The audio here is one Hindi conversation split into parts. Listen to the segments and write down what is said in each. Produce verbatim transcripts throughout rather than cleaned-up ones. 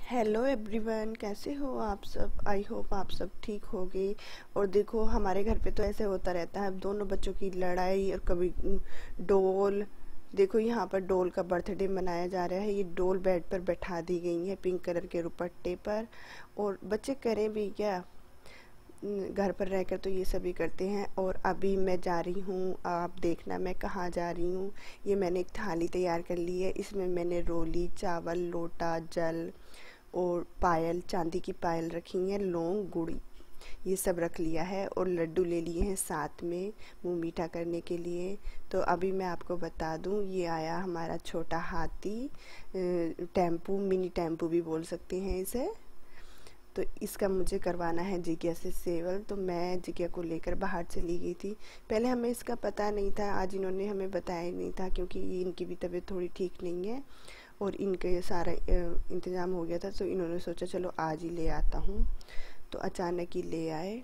हेलो एवरीवन, कैसे हो आप सब। आई होप आप सब ठीक होगे। और देखो, हमारे घर पे तो ऐसे होता रहता है, दोनों बच्चों की लड़ाई और कभी डोल। देखो, यहाँ पर डोल का बर्थडे मनाया जा रहा है। ये डोल बेड पर बैठा दी गई है पिंक कलर के दुपट्टे पर। और बच्चे करें भी क्या, घर पर रहकर तो ये सभी करते हैं। और अभी मैं जा रही हूँ, आप देखना मैं कहाँ जा रही हूँ। ये मैंने एक थाली तैयार कर ली है। इसमें मैंने रोली, चावल, लोटा, जल और पायल, चांदी की पायल रखी है, लौंग, गुड़, ये सब रख लिया है। और लड्डू ले लिए हैं साथ में मुंह मीठा करने के लिए। तो अभी मैं आपको बता दूं, ये आया हमारा छोटा हाथी, टेम्पू, मिनी टेम्पू भी बोल सकते हैं इसे। तो इसका मुझे करवाना है जिज्ञा से सेवल। तो मैं जिज्ञा को लेकर बाहर चली गई थी। पहले हमें इसका पता नहीं था, आज इन्होंने हमें बताया नहीं था, क्योंकि इनकी भी तबीयत थोड़ी ठीक नहीं है और इनके सारा इंतज़ाम हो गया था। तो इन्होंने सोचा चलो आज ही ले आता हूँ, तो अचानक ही ले आए।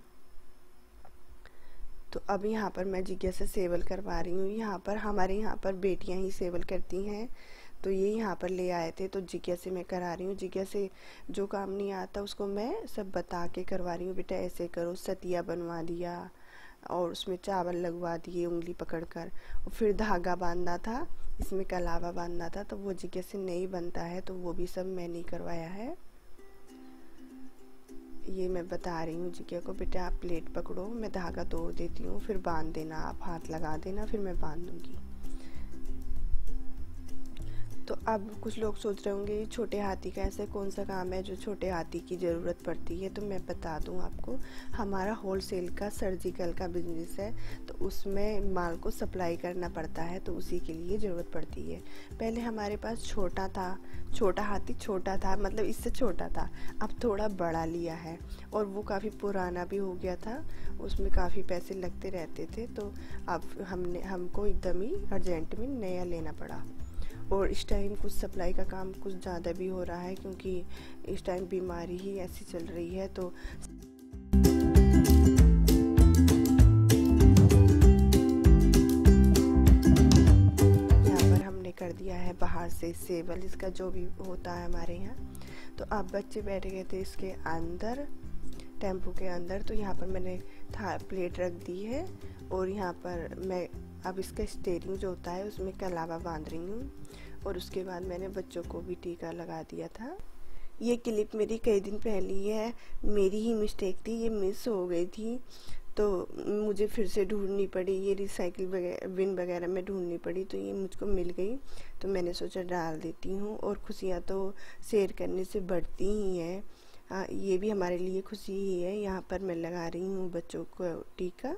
तो अब यहाँ पर मैं जिज्ञा से सेवल करवा रही हूँ। यहाँ पर हमारे यहाँ पर बेटियाँ ही सेवल करती हैं, तो ये यहाँ पर ले आए थे, तो जिज्ञा से मैं करा रही हूँ। जिज्ञा से जो काम नहीं आता उसको मैं सब बता के करवा रही हूँ। बेटा ऐसे करो, सतिया बनवा दिया और उसमें चावल लगवा दिए उंगली पकड़कर, और फिर धागा बांधना था, इसमें कलावा बांधना था, तो वो जिज्ञा से नहीं बनता है, तो वो भी सब मैंने करवाया है। ये मैं बता रही हूँ जिज्ञा को, बेटा आप प्लेट पकड़ो, मैं धागा तोड़ देती हूँ, फिर बांध देना, आप हाथ लगा देना, फिर मैं बांध दूंगी। तो अब कुछ लोग सोच रहे होंगे छोटे हाथी का ऐसे कौन सा काम है जो छोटे हाथी की ज़रूरत पड़ती है। तो मैं बता दूं आपको, हमारा होलसेल का सर्जिकल का बिजनेस है, तो उसमें माल को सप्लाई करना पड़ता है, तो उसी के लिए ज़रूरत पड़ती है। पहले हमारे पास छोटा था, छोटा हाथी छोटा था, मतलब इससे छोटा था। अब थोड़ा बड़ा लिया है और वो काफ़ी पुराना भी हो गया था, उसमें काफ़ी पैसे लगते रहते थे। तो अब हमने हमको एकदम ही अर्जेंट में नया लेना पड़ा। और इस टाइम कुछ सप्लाई का काम कुछ ज़्यादा भी हो रहा है, क्योंकि इस टाइम बीमारी ही ऐसी चल रही है। तो यहाँ पर हमने कर दिया है बाहर से सेवल, इसका जो भी होता है हमारे यहाँ। तो अब बच्चे बैठ गए थे इसके अंदर, टेम्पो के अंदर। तो यहाँ पर मैंने था प्लेट रख दी है, और यहाँ पर मैं अब इसका स्टीयरिंग जो होता है उसमें कलावा बांध रही हूँ। और उसके बाद मैंने बच्चों को भी टीका लगा दिया था। ये क्लिप मेरी कई दिन पहले है, मेरी ही मिस्टेक थी, ये मिस हो गई थी, तो मुझे फिर से ढूंढनी पड़ी। ये रिसाइकिल वगैरह, बिन वगैरह में ढूंढनी पड़ी, तो ये मुझको मिल गई, तो मैंने सोचा डाल देती हूँ। और खुशियाँ तो शेयर करने से बढ़ती ही हैं। हाँ, ये भी हमारे लिए खुशी ही है। यहाँ पर मैं लगा रही हूँ बच्चों को टीका।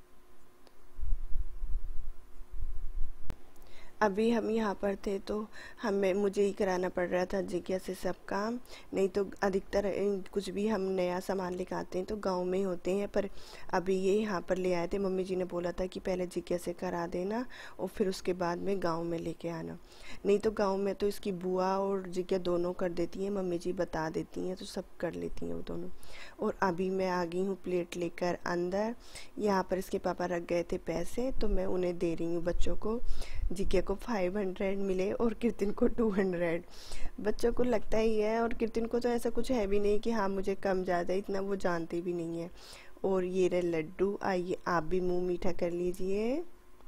अभी हम यहाँ पर थे तो हमें मुझे ही कराना पड़ रहा था जिज्ञा से सब काम, नहीं तो अधिकतर कुछ भी हम नया सामान लेकर आते हैं तो गांव में ही होते हैं। पर अभी ये यहाँ पर ले आए थे, मम्मी जी ने बोला था कि पहले जिज्ञा से करा देना और फिर उसके बाद में गांव में लेके आना। नहीं तो गांव में तो इसकी बुआ और जिज्ञा दोनों कर देती हैं, मम्मी जी बता देती हैं, तो सब कर लेती हैं वो दोनों। और अभी मैं आ गई हूँ प्लेट लेकर अंदर। यहाँ पर इसके पापा रख गए थे पैसे, तो मैं उन्हें दे रही हूँ बच्चों को। जिज्ञा को फाइव हंड्रेड मिले और कीर्तिन को टू हंड्रेड। बच्चों को लगता ही है, और कीर्तिन को तो ऐसा कुछ है भी नहीं कि हाँ मुझे कम ज़्यादा, इतना वो जानती भी नहीं है। और ये रहे लड्डू, आइए आप भी मुंह मीठा कर लीजिए।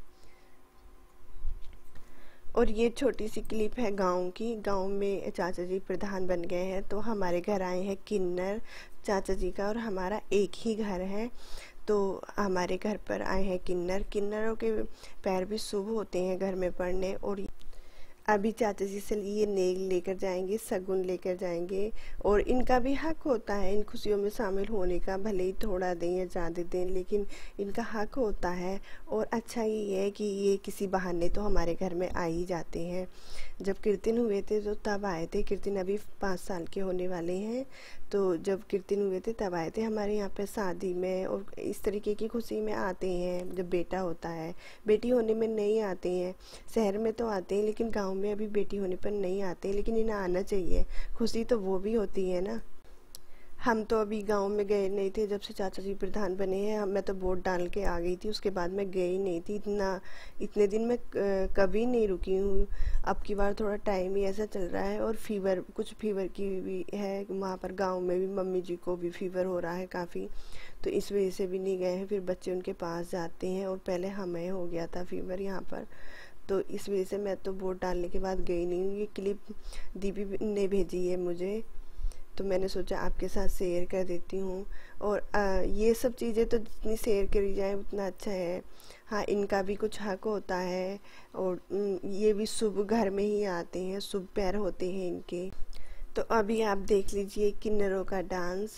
और ये छोटी सी क्लिप है गांव की। गांव में चाचा जी प्रधान बन गए हैं, तो हमारे घर आए हैं किन्नर, चाचा जी का और हमारा एक ही घर है। तो हमारे घर पर आए हैं किन्नर। किन्नरों के पैर भी शुभ होते हैं घर में पड़ने। और अभी चाचा जी से ये नेक लेकर जाएंगे, शगुन लेकर जाएंगे, और इनका भी हक होता है इन खुशियों में शामिल होने का। भले ही थोड़ा दें या ज़्यादा दें, लेकिन इनका हक होता है। और अच्छा ये है कि ये किसी बहाने तो हमारे घर में आ ही जाते हैं। जब कीर्तन हुए थे तो तब आए थे। कीर्तन अभी पाँच साल के होने वाले हैं, तो जब कीर्तन हुए थे तब आए थे हमारे यहाँ पे शादी में। और इस तरीके की खुशी में आते हैं जब बेटा होता है। बेटी होने में नहीं आते हैं, शहर में तो आते हैं, लेकिन गाँव में अभी बेटी होने पर नहीं आते, लेकिन इन्हें आना चाहिए। खुशी तो वो भी होती है ना। हम तो अभी गांव में गए नहीं थे जब से चाचा जी प्रधान बने हैं। हम मैं तो वोट डाल के आ गई थी, उसके बाद मैं गई नहीं थी। इतना इतने दिन मैं कभी नहीं रुकी हूँ। अब की बार थोड़ा टाइम ही ऐसा चल रहा है, और फीवर, कुछ फीवर की भी है वहाँ पर गांव में भी। मम्मी जी को भी फीवर हो रहा है काफ़ी, तो इस वजह से भी नहीं गए हैं। फिर बच्चे उनके पास जाते हैं, और पहले हमें हो गया था फीवर यहाँ पर, तो इस वजह से मैं तो वोट डालने के बाद गई नहीं हूँ। ये क्लिप दीदी ने भेजी है मुझे, तो मैंने सोचा आपके साथ शेयर कर देती हूँ। और आ, ये सब चीज़ें तो जितनी शेयर करी जाए उतना अच्छा है। हाँ, इनका भी कुछ हक होता है, और ये भी शुभ घर में ही आते हैं, शुभ पैर होते हैं इनके। तो अभी आप देख लीजिए किन्नरों का डांस।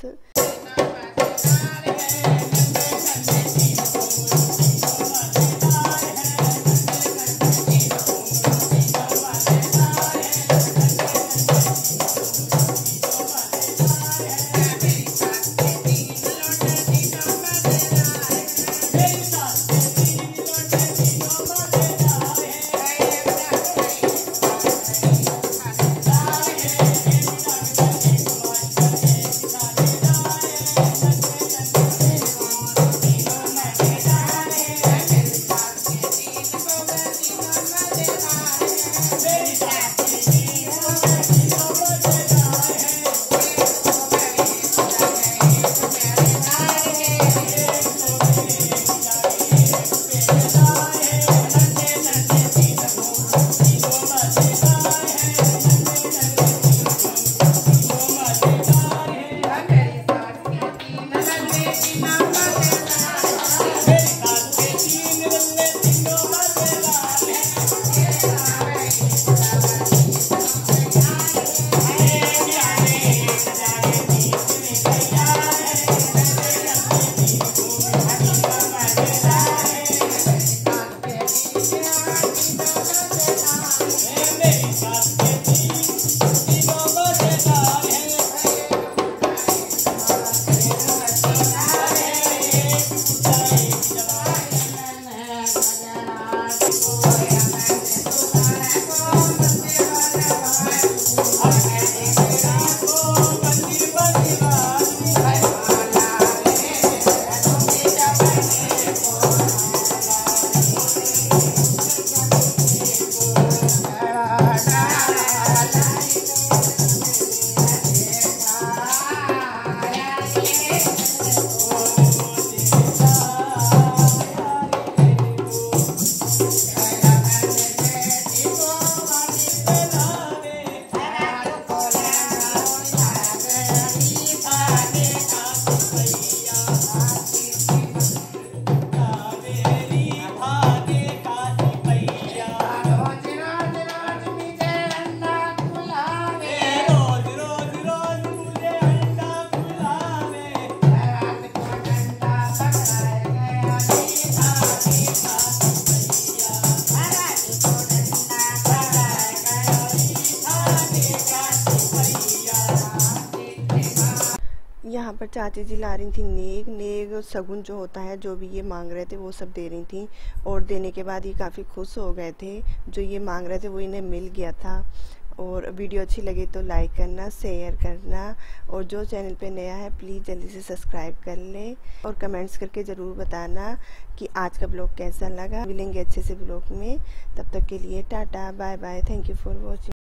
यहाँ पर चाची जी ला रही थी नेग नेग सगुन जो होता है, जो भी ये मांग रहे थे वो सब दे रही थी। और देने के बाद ये काफ़ी खुश हो गए थे, जो ये मांग रहे थे वो इन्हें मिल गया था। और वीडियो अच्छी लगी तो लाइक करना, शेयर करना, और जो चैनल पे नया है प्लीज़ जल्दी से सब्सक्राइब कर लें, और कमेंट्स करके ज़रूर बताना कि आज का ब्लॉग कैसा लगा। मिलेंगे अच्छे से ब्लॉग में, तब तक के लिए tata bye bye, thank you for watching.